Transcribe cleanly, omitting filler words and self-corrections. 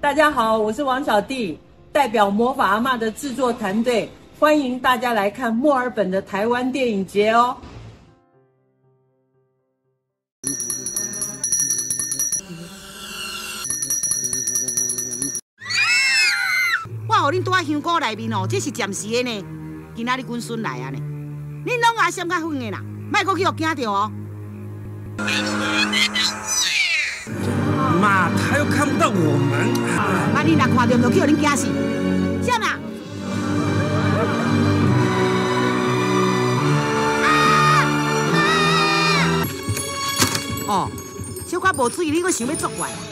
大家好，我是王小弟，代表魔法阿嬷的制作团队，欢迎大家来看墨尔本的台湾电影节哦。 我互恁住在香菇内面哦，这是暂时的呢。今仔日阮孙来啊呢，恁拢也闪较远的啦，莫阁去互惊着哦。 妈，他又看不到我们。 啊，你若看到，就去互恁惊死。啥啦？哦，小可无注意，你阁想要作怪啊？